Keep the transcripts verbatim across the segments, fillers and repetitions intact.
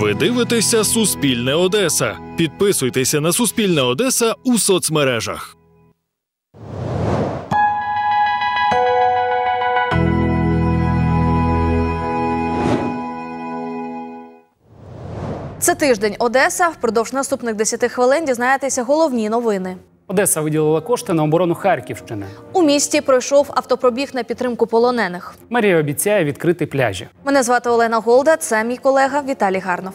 Ви дивитеся «Суспільне Одеса». Підписуйтеся на «Суспільне Одеса» у соцмережах. Це «Тиждень Одеса». Впродовж наступних десяти хвилин дізнаєтеся головні новини. Одеса виділила кошти на оборону Харківщини. У місті пройшов автопробіг на підтримку полонених. Мерія обіцяє відкрити пляжі. Мене звати Олена Голда, це мій колега Віталій Гарнов.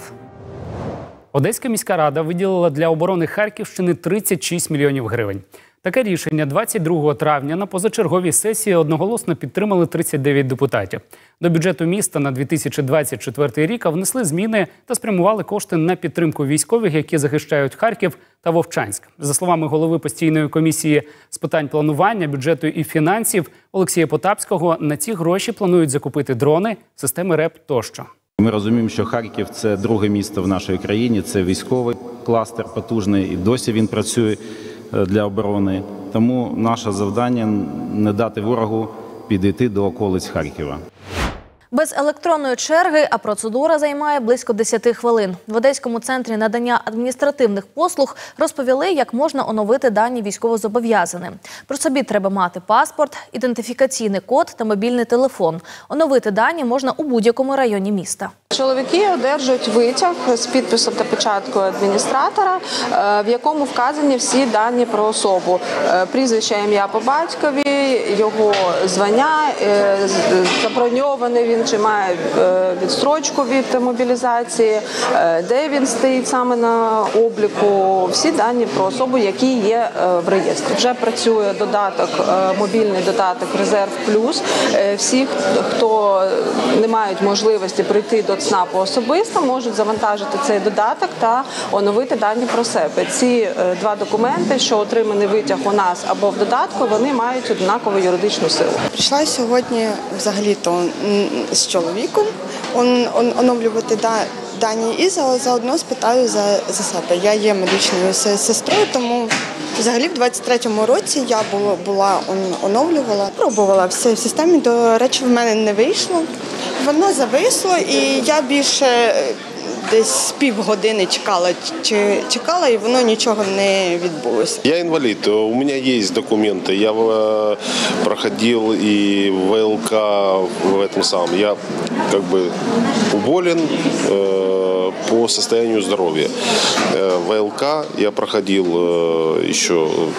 Одеська міська рада виділила для оборони Харківщини тридцять шість мільйонів гривень. Таке рішення двадцять другого травня на позачерговій сесії одноголосно підтримали тридцять дев'ять депутатів. До бюджету міста на дві тисячі двадцять четвертий рік внесли зміни та спрямували кошти на підтримку військових, які захищають Харків та Вовчанськ. За словами голови постійної комісії з питань планування, бюджету і фінансів Олексія Потапського, на ці гроші планують закупити дрони, системи РЕП тощо. Ми розуміємо, що Харків – це друге місто в нашій країні, це військовий кластер потужний, і досі він працює для оборони. Тому наше завдання – не дати ворогу підійти до околиць Харкова. Без електронної черги, а процедура займає близько десяти хвилин. В Одеському центрі надання адміністративних послуг розповіли, як можна оновити дані військовозобов'язаним. При собі треба мати паспорт, ідентифікаційний код та мобільний телефон. Оновити дані можна у будь-якому районі міста. Чоловіки одержують витяг з підписом та печаткою адміністратора, в якому вказані всі дані про особу. Прізвище, ім'я по батькові, його звання, заброньований він чи має відстрочку від мобілізації, де він стоїть саме на обліку, всі дані про особу, які є в реєстрі. Вже працює додаток, мобільний додаток «Резерв Плюс». Всі, хто не мають можливості прийти до ЦНАПу особисто, можуть завантажити цей додаток та оновити дані про себе. Ці два документи, що отриманий витяг у нас або в додатку, вони мають однакову юридичну силу. Прийшла сьогодні взагалі-то з чоловіком он, он, оновлювати да, дані і заодно спитаю за, за себе. Я є медичною сестрою, тому взагалі в двадцять третьому році я була, була оновлювала, пробувала все в системі, до речі, в мене не вийшло. Воно зависло і я більше десь півгодини чекала, чекала, и воно ничего не відбулося. Я инвалид, у меня есть документы, я проходил и ВЛК в этом самом. Я как бы уволен э, по состоянию здоровья. Э, ВЛК я проходил э, еще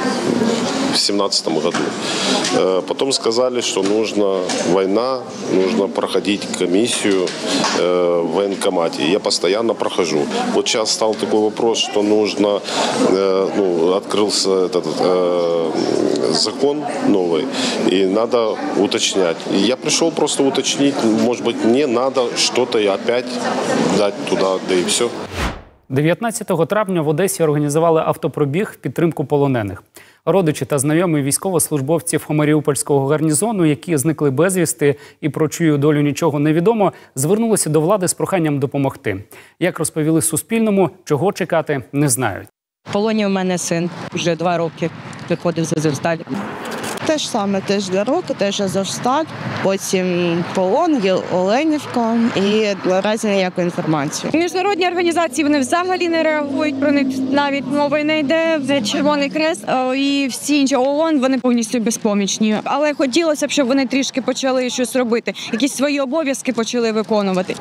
в семнадцатом году. Э, потом сказали, что нужна война, нужно проходить комиссию э, в военкомате. Я постоянно прохожу. Вот сейчас стал такой вопрос, что нужно, э, ну, открылся этот э, закон новый, и надо уточнять. И я пришел просто уточнить, может быть, мне надо что-то и опять дать туда, да и все. дев'ятнадцятого травня в Одесі організували автопробіг в підтримку полонених. Родичі та знайомі військовослужбовців Маріупольського гарнізону, які зникли безвісти і про чию долю нічого не відомо, звернулися до влади з проханням допомогти. Як розповіли Суспільному, чого чекати, не знають. В полоні у мене син, вже два роки виходив з Азовсталі. Те ж саме, теж для року, теж Азовсталь, потім полон, є Оленівка і наразі ніяку інформацію. Міжнародні організації, вони взагалі не реагують, про них навіть мови не йде, це Червоний Хрест і всі інші ООН, вони повністю безпомічні. Але хотілося б, щоб вони трішки почали щось робити, якісь свої обов'язки почали виконувати.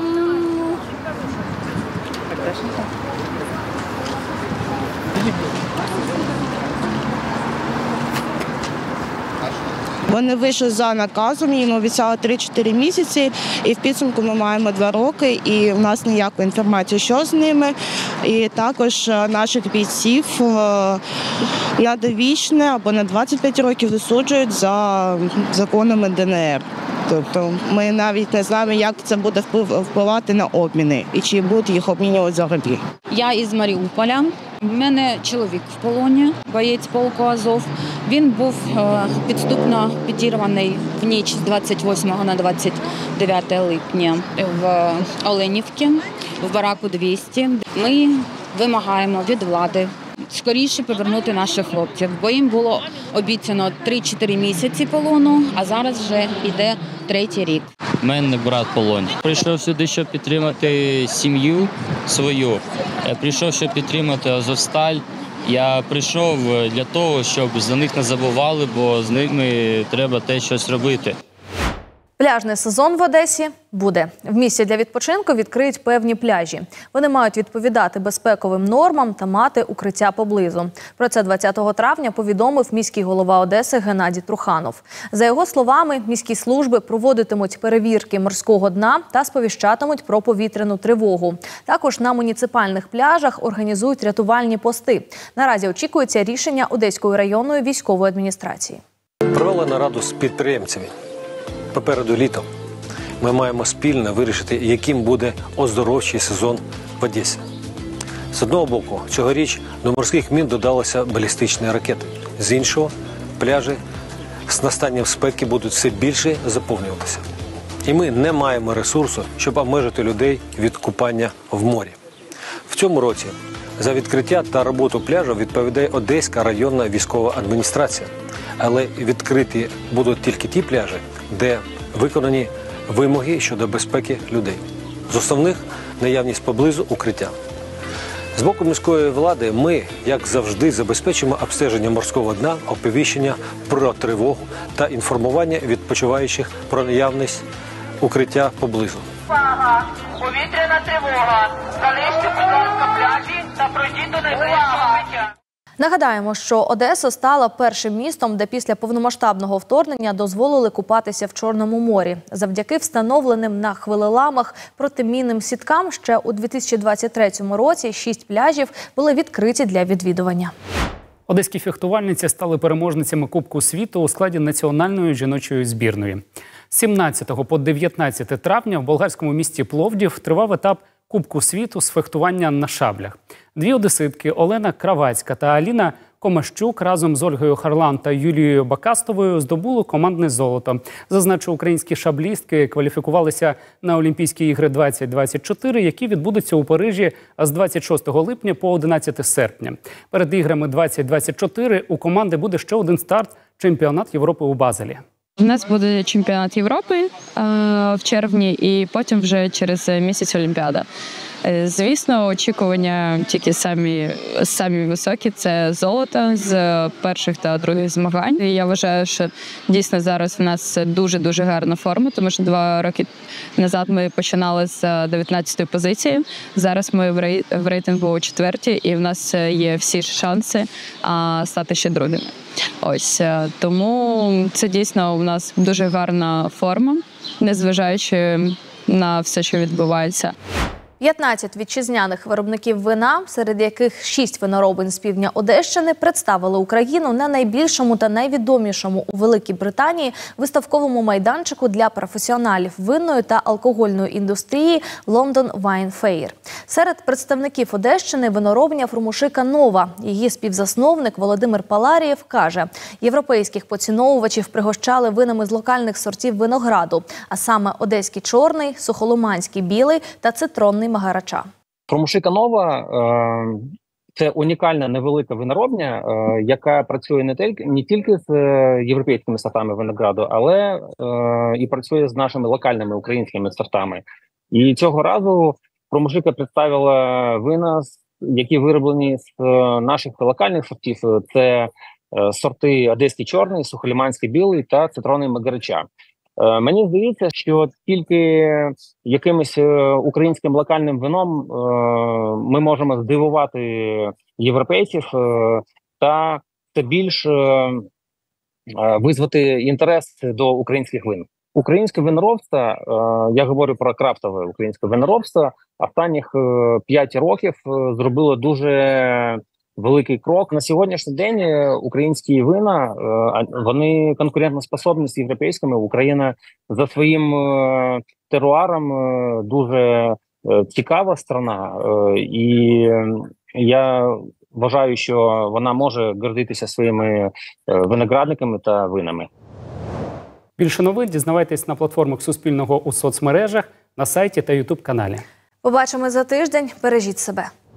Вони вийшли за наказом, їм обіцяли три-чотири місяці, і в підсумку ми маємо два роки, і в нас ніякої інформації, що з ними. І також наших бійців на довічне або на двадцять п'ять років засуджують за законами ДНР. Тобто ми навіть не знаємо, як це буде впливати на обміни і чи будуть їх обмінювати взагалі. Я із Маріуполя. У мене чоловік в полоні, боєць полку Азов. Він був підступно підірваний в ніч з двадцять восьмого на двадцять дев'яте липня в Оленівці, в бараку двісті. Ми вимагаємо від влади скоріше повернути наших хлопців, бо їм було обіцяно три-чотири місяці полону, а зараз вже йде третій рік. в мене брат в полоні. Прийшов сюди, щоб підтримати сім'ю свою. Я прийшов, щоб підтримати Азовсталь. Я прийшов для того, щоб за них не забували, бо з ними треба теж щось робити. Пляжний сезон в Одесі буде. В місті для відпочинку відкриють певні пляжі. Вони мають відповідати безпековим нормам та мати укриття поблизу. Про це двадцятого травня повідомив міський голова Одеси Геннадій Труханов. За його словами, міські служби проводитимуть перевірки морського дна та сповіщатимуть про повітряну тривогу. Також на муніципальних пляжах організують рятувальні пости. Наразі очікується рішення Одеської районної військової адміністрації. Провели нараду з підприємцями. Попереду літо. Ми маємо спільно вирішити, яким буде оздоровчий сезон в Одесі. З одного боку, цьогоріч до морських мін додалися балістичні ракети. З іншого, пляжі з настанням спеки будуть все більше заповнюватися. І ми не маємо ресурсу, щоб обмежити людей від купання в морі. В цьому році за відкриття та роботу пляжу відповідає Одеська районна військова адміністрація. Але відкриті будуть тільки ті пляжі, де виконані вимоги щодо безпеки людей. З основних – наявність поблизу укриття. З боку міської влади ми, як завжди, забезпечимо обстеження морського дна, оповіщення про тривогу та інформування відпочиваючих про наявність укриття поблизу. Увага! Повітряна тривога! Залиште, будь ласка, пляжі та пройдіть до найближчого укриття. Нагадаємо, що Одеса стала першим містом, де після повномасштабного вторгнення дозволили купатися в Чорному морі. Завдяки встановленим на хвилеламах протимінним сіткам ще у дві тисячі двадцять третьому році шість пляжів були відкриті для відвідування. Одеські фехтувальниці стали переможницями Кубку світу у складі національної жіночої збірної. З сімнадцятого по дев'ятнадцяте травня в болгарському місті Пловдів тривав етап Кубку світу з фехтування на шаблях. Дві одеситки Олена Кравацька та Аліна Комащук разом з Ольгою Харлан та Юлією Бакастовою здобули командне золото. Зазначу, українські шаблістки кваліфікувалися на Олімпійські ігри двадцять двадцять чотири, які відбудуться у Парижі з двадцять шостого липня по одинадцяте серпня. Перед іграми двадцять двадцять чотири у команди буде ще один старт – чемпіонат Європи у Базелі. У нас буде чемпіонат Європи е, в червні і потім вже через місяць Олімпіада. Е, звісно, очікування тільки самі, самі високі – це золото з перших та других змагань. І я вважаю, що дійсно зараз в нас дуже-дуже гарна форма, тому що два роки назад ми починали з дев'ятнадцятої позиції. Зараз ми в, рей, в рейтингу у четвертій і в нас є всі шанси а, стати ще другими. Ось, тому це дійсно у нас дуже гарна форма, незважаючи на все, що відбувається. п'ятнадцять вітчизняних виробників вина, серед яких шість виноробин з півдня Одещини, представили Україну на найбільшому та найвідомішому у Великій Британії виставковому майданчику для професіоналів винної та алкогольної індустрії London Wine Fair. Серед представників Одещини виноробня Фурмушика Нова. Її співзасновник Володимир Паларієв каже, європейських поціновувачів пригощали винами з локальних сортів винограду, а саме одеський чорний, сухолуманський білий та цитронний Магарача. Фурмушика Нова – це унікальна невелика виноробня, яка працює не тільки, не тільки з європейськими сортами винограду, але і працює з нашими локальними українськими сортами. І цього разу Фурмушика представила вина, які вироблені з наших локальних сортів. Це сорти одеський чорний, сухолиманський білий та цитронний Магарача. Мені здається, що тільки якимось українським локальним вином ми можемо здивувати європейців та більш визвати інтерес до українських вин. Українське виноробство, я говорю про крафтове українське виноробство, останніх п'ять років зробило дуже великий крок. На сьогоднішній день українські вина, вони конкурентоспособні з європейськими. Україна за своїм теруаром дуже цікава страна. І я вважаю, що вона може гордитися своїми виноградниками та винами. Більше новин дізнавайтесь на платформах Суспільного у соцмережах, на сайті та ютуб-каналі. Побачимо за тиждень. Бережіть себе.